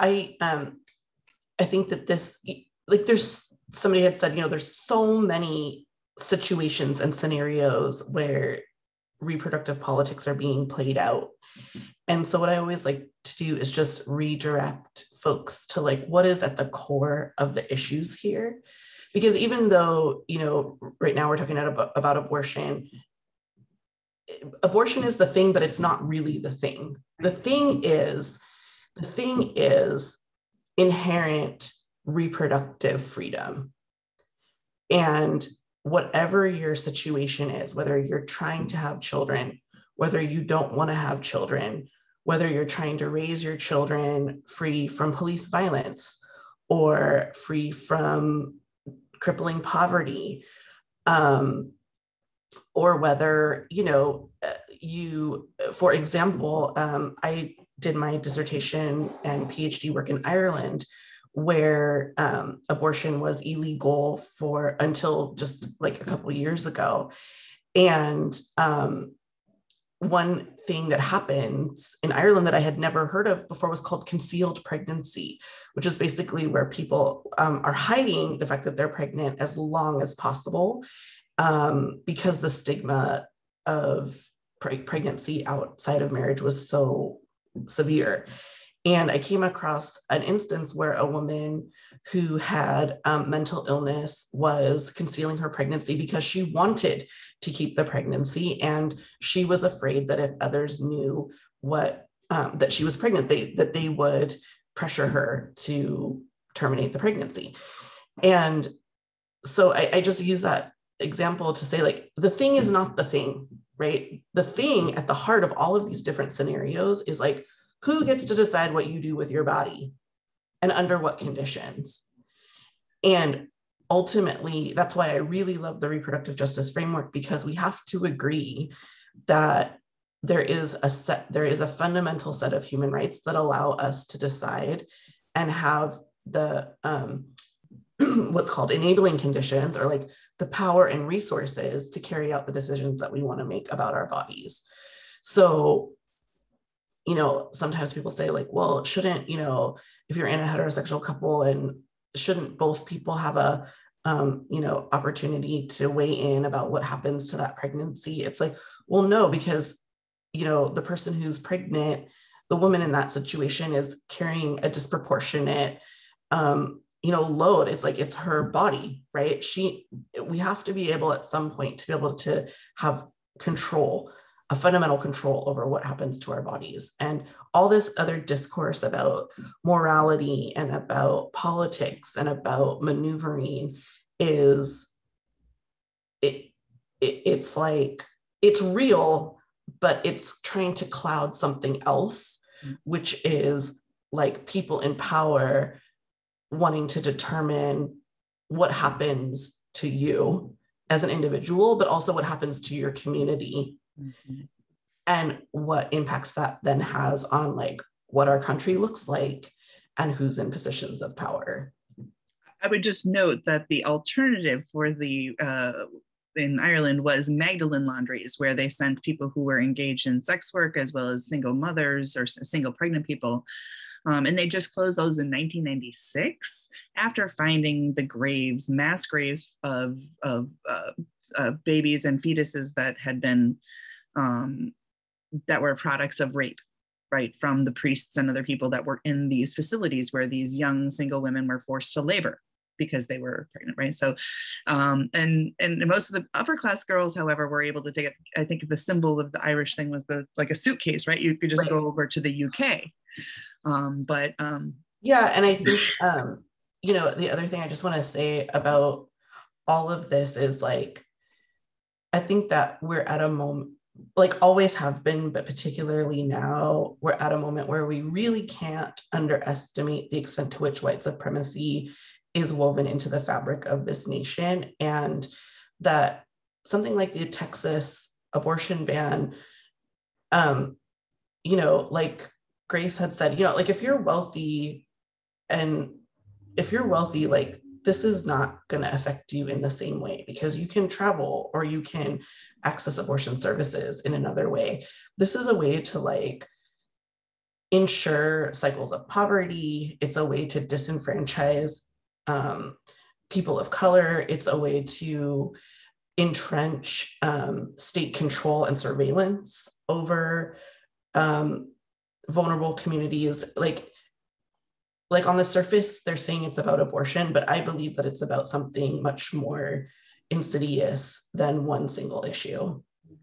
I think that this, like, there's, somebody had said, you know, there's so many situations and scenarios where reproductive politics are being played out. And so what I always like to do is just redirect folks to like, what is at the core of the issues here? Because even though, you know, right now we're talking about abortion, abortion is the thing, but it's not really the thing. The thing is inherent reproductive freedom. And whatever your situation is, whether you're trying to have children, whether you don't want to have children, whether you're trying to raise your children free from police violence or free from crippling poverty, or whether, you know, for example, I did my dissertation and PhD work in Ireland, where abortion was illegal until just like a couple of years ago. And one thing that happens in Ireland that I had never heard of before was called concealed pregnancy, which is basically where people are hiding the fact that they're pregnant as long as possible, because the stigma of pregnancy outside of marriage was so severe. And I came across an instance where a woman who had mental illness was concealing her pregnancy because she wanted to keep the pregnancy, and she was afraid that if others knew that she was pregnant, that they would pressure her to terminate the pregnancy. And so I just use that example to say, like, the thing is not the thing, right? The thing at the heart of all of these different scenarios is like, who gets to decide what you do with your body and under what conditions? And ultimately, that's why I really love the reproductive justice framework, because we have to agree that there is a fundamental set of human rights that allow us to decide and have the what's called enabling conditions, or like the power and resources to carry out the decisions that we want to make about our bodies. So, you know, sometimes people say like, well, shouldn't, you know, if you're in a heterosexual couple, and shouldn't both people have a, you know, opportunity to weigh in about what happens to that pregnancy? It's like, well, no, because, you know, the person who's pregnant, the woman in that situation is carrying a disproportionate, you know, load. It's like, it's her body, right? We have to be able at some point to be able to have control, a fundamental control over what happens to our bodies. And all this other discourse about morality and about politics and about maneuvering it's like, it's real, but it's trying to cloud something else, which is like people in power wanting to determine what happens to you as an individual, but also what happens to your community. Mm-hmm. And what impact that then has on like what our country looks like and who's in positions of power. I would just note that the alternative for the in Ireland was Magdalene laundries, where they sent people who were engaged in sex work as well as single mothers or single pregnant people. And they just closed those in 1996 after finding the graves, mass graves of babies and fetuses that had been, that were products of rape, right, from the priests and other people that were in these facilities where these young single women were forced to labor because they were pregnant, right? So, and most of the upper class girls, however, were able to take it. I think the symbol of the Irish thing was like a suitcase, right? You could just go over to the UK. Yeah, and I think, you know, the other thing I just want to say about all of this is like, I think that we're at a moment, like always have been, but particularly now, we're at a moment where we really can't underestimate the extent to which white supremacy is woven into the fabric of this nation, and that something like the Texas abortion ban, you know, like Grace had said, you know, like if you're wealthy, like this is not going to affect you in the same way because you can travel or you can access abortion services in another way. This is a way to like ensure cycles of poverty. It's a way to disenfranchise people of color. It's a way to entrench state control and surveillance over vulnerable communities. Like on the surface, they're saying it's about abortion, but I believe that it's about something much more insidious than one single issue.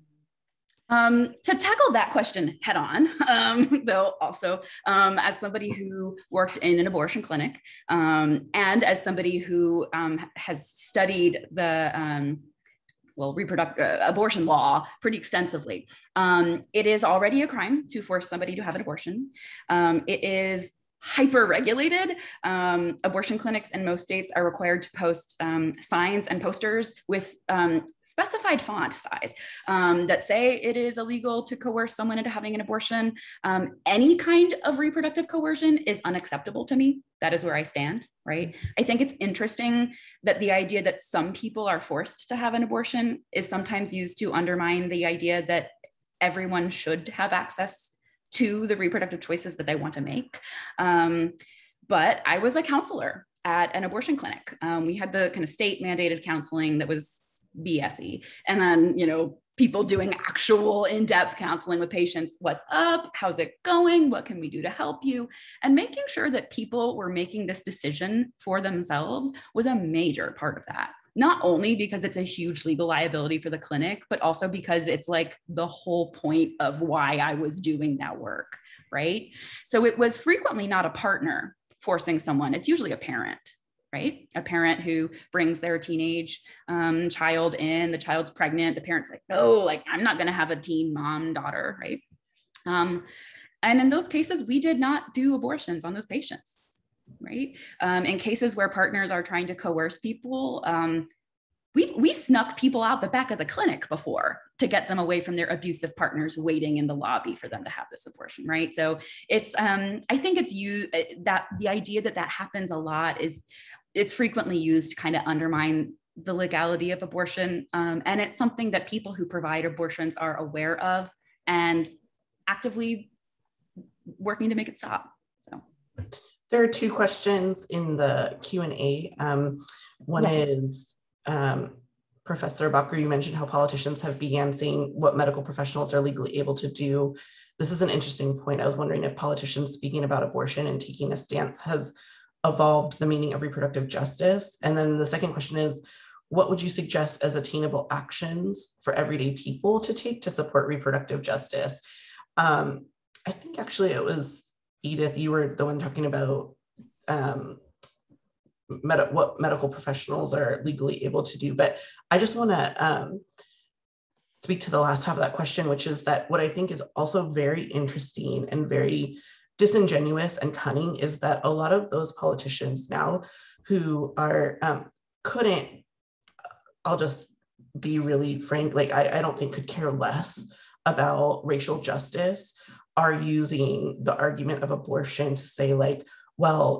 To tackle that question head on, though, also as somebody who worked in an abortion clinic and as somebody who has studied the reproductive abortion law pretty extensively, it is already a crime to force somebody to have an abortion. It is hyper-regulated. Abortion clinics in most states are required to post signs and posters with specified font size that say it is illegal to coerce someone into having an abortion. Any kind of reproductive coercion is unacceptable to me. That is where I stand, right? I think it's interesting that the idea that some people are forced to have an abortion is sometimes used to undermine the idea that everyone should have access to the reproductive choices that they want to make. But I was a counselor at an abortion clinic. We had the kind of state mandated counseling that was BSE. And then, you know, people doing actual in-depth counseling with patients. What's up? How's it going? What can we do to help you? And making sure that people were making this decision for themselves was a major part of that. Not only because it's a huge legal liability for the clinic, but also because it's like the whole point of why I was doing that work, right? So it was frequently not a partner forcing someone. It's usually a parent, right? A parent who brings their teenage child in, the child's pregnant, the parent's like, no, like I'm not gonna have a teen mom, daughter, right? And in those cases, we did not do abortions on those patients. Right? In cases where partners are trying to coerce people, we snuck people out the back of the clinic before to get them away from their abusive partners waiting in the lobby for them to have this abortion, right? So it's, I think it's that the idea that that happens a lot is, it's frequently used to kind of undermine the legality of abortion. And it's something that people who provide abortions are aware of and actively working to make it stop, so. There are two questions in the Q&A. One is, Professor Bakker, you mentioned how politicians have began saying what medical professionals are legally able to do. This is an interesting point. I was wondering if politicians speaking about abortion and taking a stance has evolved the meaning of reproductive justice. And then the second question is, what would you suggest as attainable actions for everyday people to take to support reproductive justice? I think actually it was Edith, you were the one talking about what medical professionals are legally able to do, but I just want to speak to the last half of that question, which is that what I think is also very interesting and very disingenuous and cunning is that a lot of those politicians now who are I'll just be really frank, like I don't think could care less about racial justice, are using the argument of abortion to say like, well,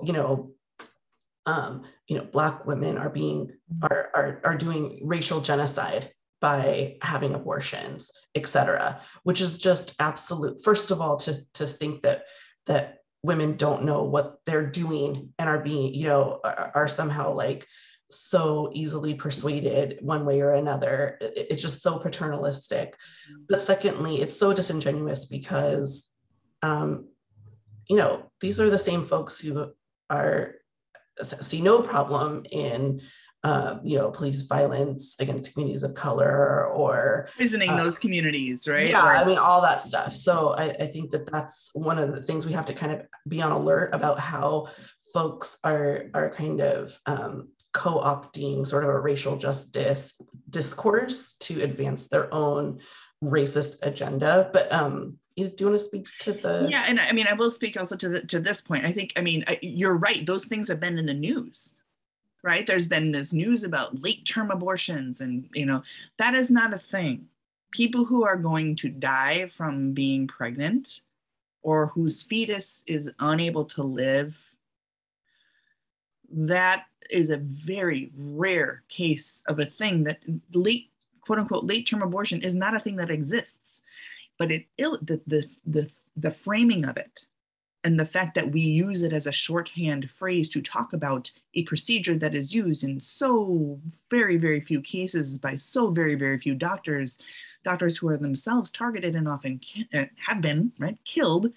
Black women are doing racial genocide by having abortions, et cetera, which is just absolute. First of all, to think that women don't know what they're doing and are being, you know, are somehow like so easily persuaded one way or another. It's just so paternalistic. But secondly, it's so disingenuous because, you know, these are the same folks who see no problem in, you know, police violence against communities of color or poisoning those communities, right? Yeah, I mean, all that stuff. So I think that that's one of the things we have to kind of be on alert about, how folks are kind of co-opting sort of a racial justice discourse to advance their own racist agenda. But do you want to speak to the? Yeah, and I mean, I will speak also to this point. I think, I mean, you're right. Those things have been in the news, right? There's been this news about late-term abortions, and you know, that is not a thing. People who are going to die from being pregnant or whose fetus is unable to live, that is a very rare case of a thing that quote unquote late-term abortion is not a thing that exists. But the framing of it and the fact that we use it as a shorthand phrase to talk about a procedure that is used in so very, very few cases by so very, very few doctors who are themselves targeted and often have been, right, killed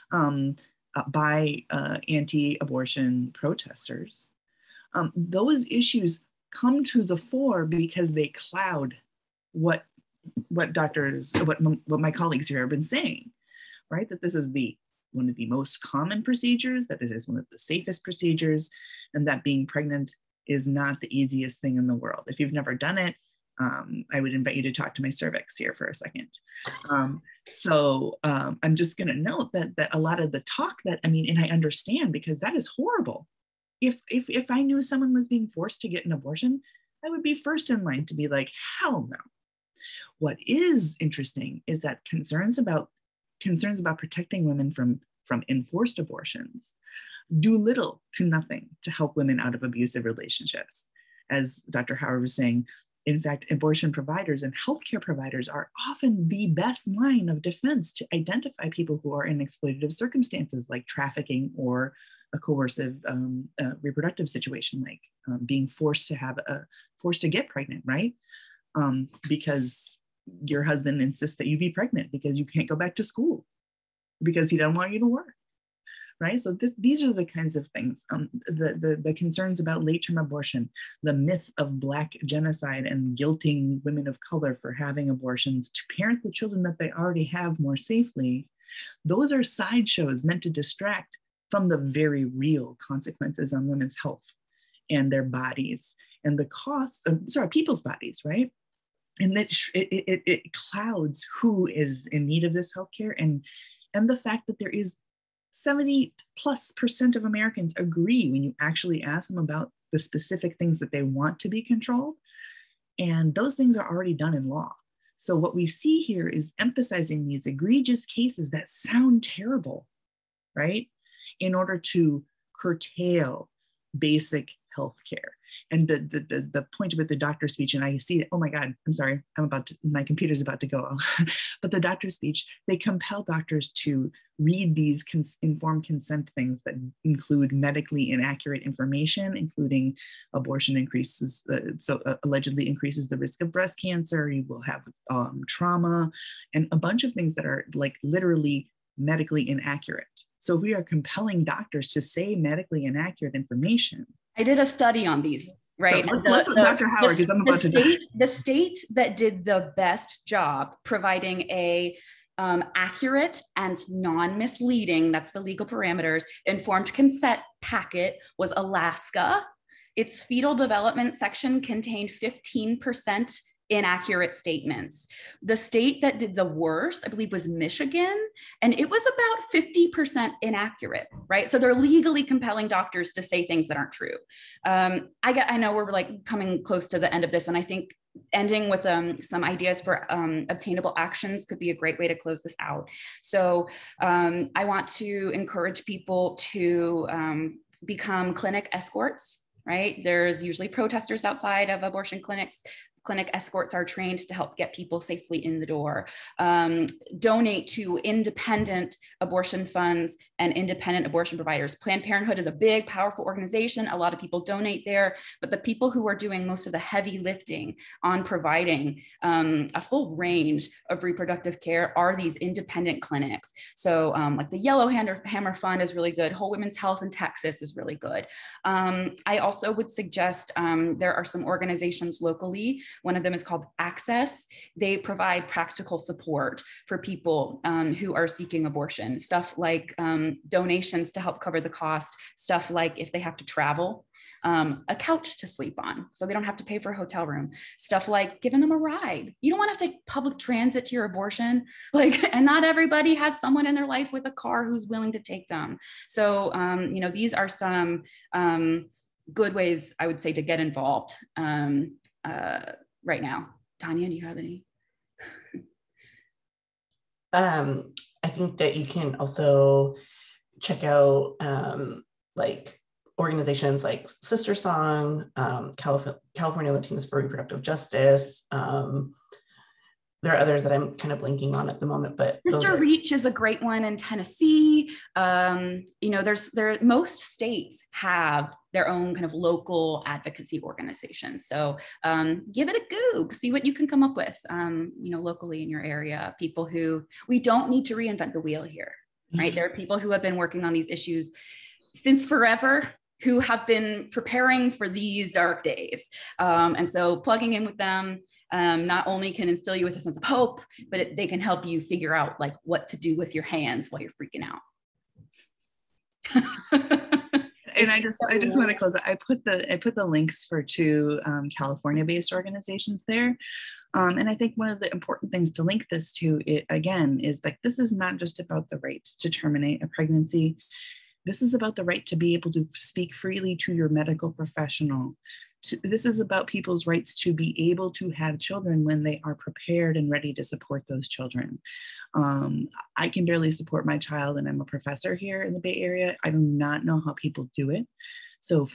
by anti-abortion protesters. Those issues come to the fore because they cloud what my colleagues here have been saying, right? That this is one of the most common procedures, that it is one of the safest procedures, and that being pregnant is not the easiest thing in the world. If you've never done it, I would invite you to talk to my cervix here for a second. So I'm just going to note that a lot of the talk that, I mean, and I understand because that is horrible. If I knew someone was being forced to get an abortion, I would be first in line to be like, hell no. What is interesting is that concerns about protecting women from enforced abortions do little to nothing to help women out of abusive relationships. As Dr. Howard was saying, in fact, abortion providers and healthcare providers are often the best line of defense to identify people who are in exploitative circumstances like trafficking or a coercive reproductive situation, like being forced to get pregnant, right? Because your husband insists that you be pregnant because you can't go back to school, because he doesn't want you to work, right? So these are the kinds of things, the concerns about late-term abortion, the myth of Black genocide and guilting women of color for having abortions to parent the children that they already have more safely. Those are sideshows meant to distract from the very real consequences on women's health and their bodies and the costs of, people's bodies, right? And that it clouds who is in need of this healthcare, and the fact that there is 70+% of Americans agree when you actually ask them about the specific things that they want to be controlled. And those things are already done in law. So what we see here is emphasizing these egregious cases that sound terrible, right? In order to curtail basic healthcare. And the point about the doctor's speech, and I see, oh my God, I'm sorry, my computer's about to go. But the doctor's speech, they compel doctors to read these informed consent things that include medically inaccurate information, including abortion allegedly increases the risk of breast cancer, you will have trauma, and a bunch of things that are like literally medically inaccurate. So we are compelling doctors to say medically inaccurate information. I did a study on these, right? So let's Dr. Howard, because I'm about to die. The state that did the best job providing a accurate and non-misleading, that's the legal parameters, informed consent packet was Alaska. Its fetal development section contained 15% inaccurate statements. The state that did the worst, I believe, was Michigan, and it was about 50% inaccurate, right? So they're legally compelling doctors to say things that aren't true. I know we're like coming close to the end of this, and I think ending with some ideas for obtainable actions could be a great way to close this out. So I want to encourage people to become clinic escorts, right? There's usually protesters outside of abortion clinics. clinic escorts are trained to help get people safely in the door. Donate to independent abortion funds and independent abortion providers. Planned Parenthood is a big, powerful organization. A lot of people donate there, but the people who are doing most of the heavy lifting on providing a full range of reproductive care are these independent clinics. So like the Yellow Hammer Fund is really good. Whole Women's Health in Texas is really good. I also would suggest there are some organizations locally. One of them is called Access. They provide practical support for people who are seeking abortion. Stuff like donations to help cover the cost, stuff like if they have to travel, a couch to sleep on so they don't have to pay for a hotel room, stuff like giving them a ride. You don't want to have to take public transit to your abortion, and not everybody has someone in their life with a car who's willing to take them. So, these are some good ways, I would say, to get involved right now. Tanya, do you have any? I think that you can also check out organizations like Sister Song, California Latinas for Reproductive Justice. There are others that I'm kind of blanking on at the moment, but Sister Reach is a great one in Tennessee. Most states have their own kind of local advocacy organizations. So give it a go, see what you can come up with, locally in your area. People who, we don't need to reinvent the wheel here, right? There are people who have been working on these issues since forever, who have been preparing for these dark days. And so plugging in with them not only can instill you with a sense of hope, but they can help you figure out like what to do with your hands while you're freaking out. And I just want to close. I put the links for two California-based organizations there. And I think one of the important things to link this to, is like, this is not just about the right to terminate a pregnancy. This is about the right to be able to speak freely to your medical professional. This is about people's rights to be able to have children when they are prepared and ready to support those children. I can barely support my child, and I'm a professor here in the Bay Area. I do not know how people do it. So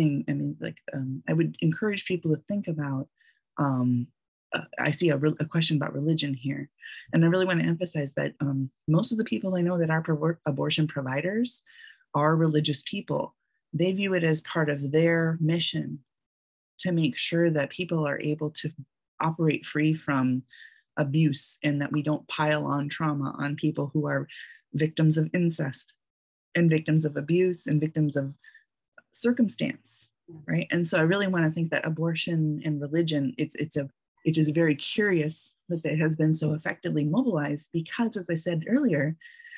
I would encourage people to think about, I see a question about religion here. And I really want to emphasize that most of the people I know that are abortion providers are religious people. They view it as part of their mission to make sure that people are able to operate free from abuse, and that we don't pile on trauma on people who are victims of incest and victims of abuse and victims of circumstance, right? And so I really want to think that abortion and religion, it is very curious that it has been so effectively mobilized, because, as I said earlier,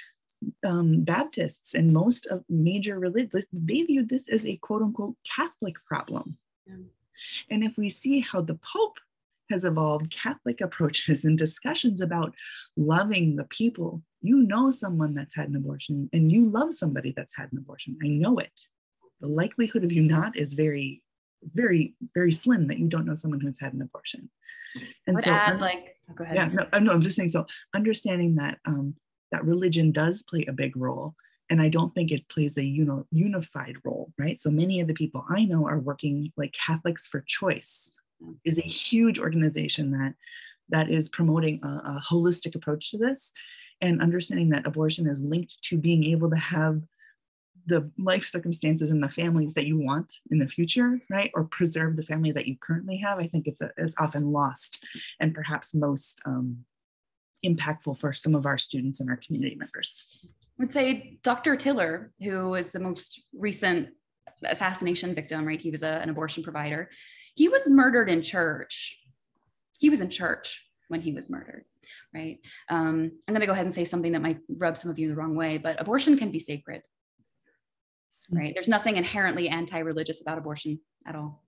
Baptists and most of major religions, they view this as a quote unquote Catholic problem. Yeah. And if we see how the Pope has evolved Catholic approaches and discussions about loving the people, someone that's had an abortion and you love somebody that's had an abortion. I know it. The likelihood of you not is very, very, very slim that you don't know someone who's had an abortion. And I would add, go ahead. Yeah, no, I'm just saying, so understanding that that religion does play a big role. And I don't think it plays a unified role, right? So many of the people I know are working, like Catholics for Choice is a huge organization that is promoting a holistic approach to this, and understanding that abortion is linked to being able to have the life circumstances and the families that you want in the future, right? Or preserve the family that you currently have. I think it's often lost, and perhaps most impactful for some of our students and our community members. I would say Dr. Tiller, who was the most recent assassination victim, right? He was an abortion provider. He was murdered in church. He was in church when he was murdered, right? I'm going to go ahead and say something that might rub some of you the wrong way, but abortion can be sacred, right? There's nothing inherently anti-religious about abortion at all.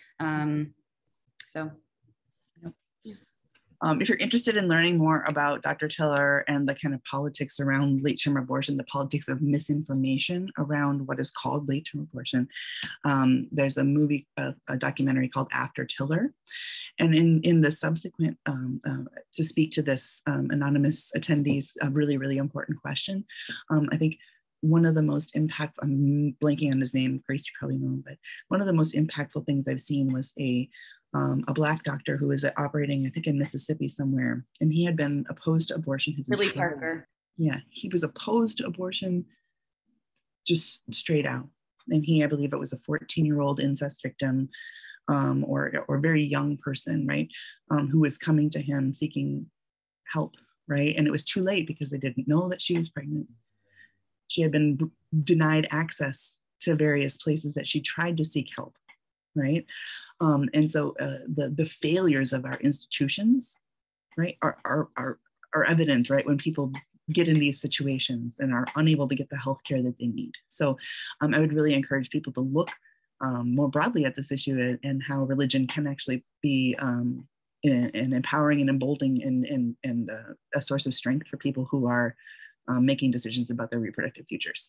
If you're interested in learning more about Dr. Tiller and the kind of politics around late-term abortion, the politics of misinformation around what is called late-term abortion, there's a movie, a documentary called After Tiller. And in the subsequent, to speak to this anonymous attendees, a really, really important question, I think one of the most impactful, I'm blanking on his name, Grace, you probably know him, but one of the most impactful things I've seen was a a Black doctor who was operating, I think, in Mississippi somewhere, and he had been opposed to abortion his Billy entire life. Parker. Yeah, he was opposed to abortion just straight out. And he, I believe it was a 14-year-old incest victim, or very young person, right, who was coming to him seeking help, right? And it was too late because they didn't know that she was pregnant. She had been denied access to various places that she tried to seek help, right? And so the failures of our institutions, right, are evident, right, when people get in these situations and are unable to get the healthcare that they need. So I would really encourage people to look more broadly at this issue and how religion can actually be an empowering and emboldening and a source of strength for people who are making decisions about their reproductive futures.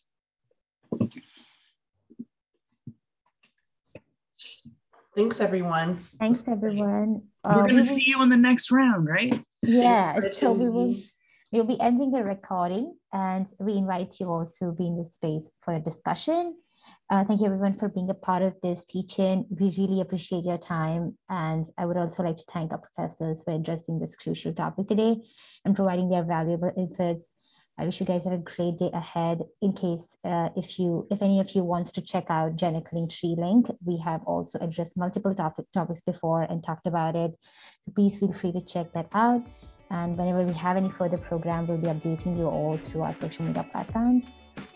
Thanks, everyone. Thanks, everyone. We're going to see you in the next round, right? Yeah, so we'll be ending the recording, and we invite you all to be in this space for a discussion. Thank you, everyone, for being a part of this teaching. We really appreciate your time, and I would also like to thank our professors for addressing this crucial topic today and providing their valuable inputs. I wish you guys have a great day ahead. In case if any of you wants to check out Genically Tree Link, we have also addressed multiple topics before and talked about it. So please feel free to check that out. And whenever we have any further program, we'll be updating you all through our social media platforms.